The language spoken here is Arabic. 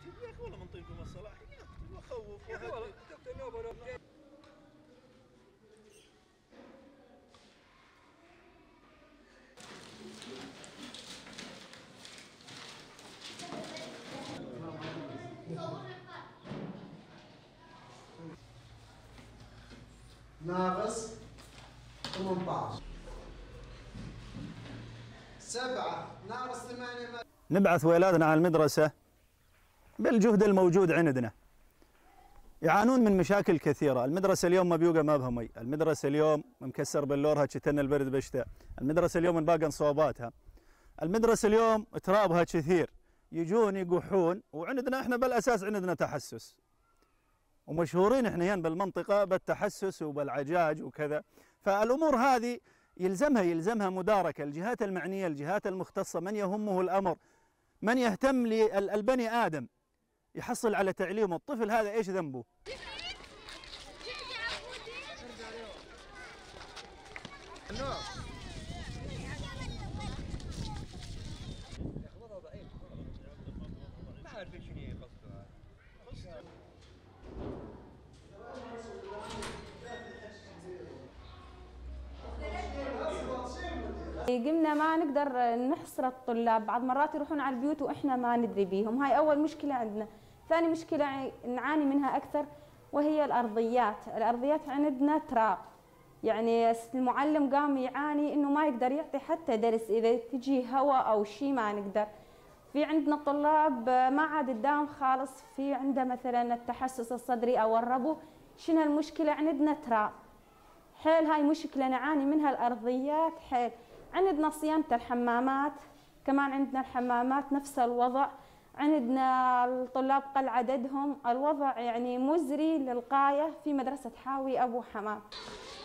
يا اخي والله منطيكم الصلاحيات وخوف يا اخي والله دكتور نوبل. ناقص 18 7 ناقص 8. نبعث ولادنا على المدرسة بالجهد الموجود عندنا. يعانون من مشاكل كثيرة. المدرسة اليوم ما بيوقع ما بها مي، المدرسة اليوم مكسر بلورها شتن البرد بشتاء، المدرسة اليوم انباقن صوباتها، المدرسة اليوم ترابها كثير، يجون يقحون، وعندنا احنا بالأساس عندنا تحسس. ومشهورين احنا هنا بالمنطقة بالتحسس وبالعجاج وكذا، فالأمور هذه يلزمها مداركة الجهات المعنية، الجهات المختصة، من يهمه الأمر، من يهتم للبني آدم يحصل على تعليمه. الطفل هذا ايش ذنبه؟ قمنا ما نقدر نحصر الطلاب، بعض مرات يروحون على البيوت واحنا ما ندري بيهم، هاي اول مشكله عندنا. ثاني مشكله نعاني منها اكثر وهي الارضيات. الارضيات عندنا تراب، يعني المعلم قام يعاني انه ما يقدر يعطي حتى درس، اذا تجي هواء او شيء ما نقدر. في عندنا طلاب ما عاد قدام خالص، في عنده مثلا التحسس الصدري او الربو. شنو المشكله؟ عندنا تراب حيل، هاي مشكله نعاني منها. الارضيات حيل. عندنا صيانة الحمامات، كمان عندنا الحمامات نفس الوضع. عندنا الطلاب قل عددهم، الوضع يعني مزري للغاية في مدرسة حاوي أبو حمام.